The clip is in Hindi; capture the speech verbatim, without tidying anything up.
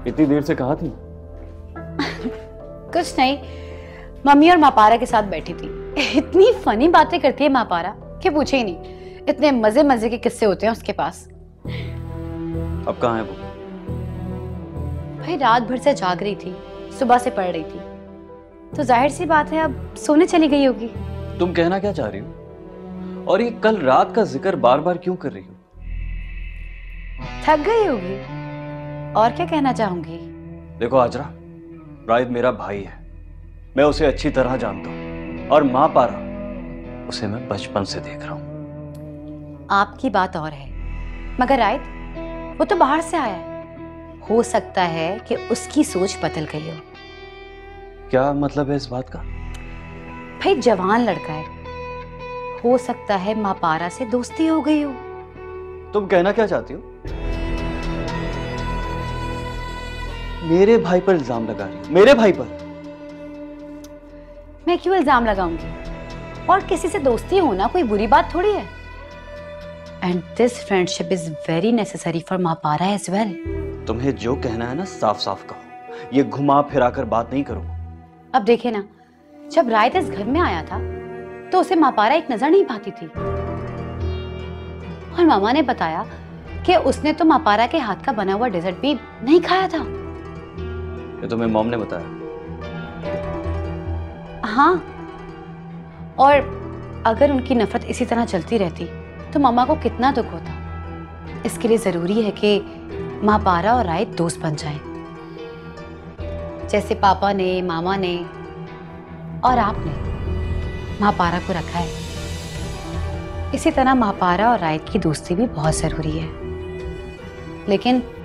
इतनी देर से कहाँ थी? कुछ नहीं, मम्मी और मापारा के साथ बैठी थी। इतनी फनी बातें करती है मापारा कि पूछे ही नहीं। इतने मजे मजे के किस्से होते हैं उसके पास। अब कहाँ है वो? भाई रात भर से जाग रही थी, सुबह से पढ़ रही थी, तो जाहिर सी बात है अब सोने चली गई होगी। तुम कहना क्या चाह रही हो? और ये कल रात का जिक्र बार बार क्यों कर रही हो? थक गई होगी, और क्या कहना चाहूंगी। देखो आजरा, राहिद मेरा भाई है, मैं उसे अच्छी तरह जानता हूँ, और माँ पारा उसे मैं बचपन से देख रहा हूँ। आपकी बात और है, मगर राहिद वो तो बाहर से आया है, हो सकता है कि उसकी सोच बदल गई हो। क्या मतलब है इस बात का? भाई जवान लड़का है, हो सकता है माँ पारा से दोस्ती हो गई हो। तुम कहना क्या चाहती हो? मेरे भाई पर इल्जाम लगा रही हो? मेरे भाई पर? मैं क्यों इल्जाम लगाऊंगी? और किसी से दोस्ती होना कोई बुरी बात थोड़ी है। And this friendship is very necessary for माँ पारा एज वेल। तुम्हें जो कहना है ना साफ साफ कहो, ये घुमा फिरा कर बात नहीं करो। अब देखे ना, जब राहिद इस घर में आया था तो उसे मापारा एक नजर नहीं पाती थी, और मामा ने बताया कि उसने तो मापारा के हाथ का बना हुआ डेजर्ट भी नहीं खाया था। ये तुम्हें मॉम ने बताया? हाँ, और अगर उनकी नफरत इसी तरह चलती रहती तो मामा को कितना दुख होता। इसके लिए जरूरी है कि मापारा और राहिद दोस्त बन जाएं, जैसे पापा ने, मामा ने और आपने मापारा को रखा है। इसी तरह मापारा और राहिद की दोस्ती भी बहुत जरूरी है। लेकिन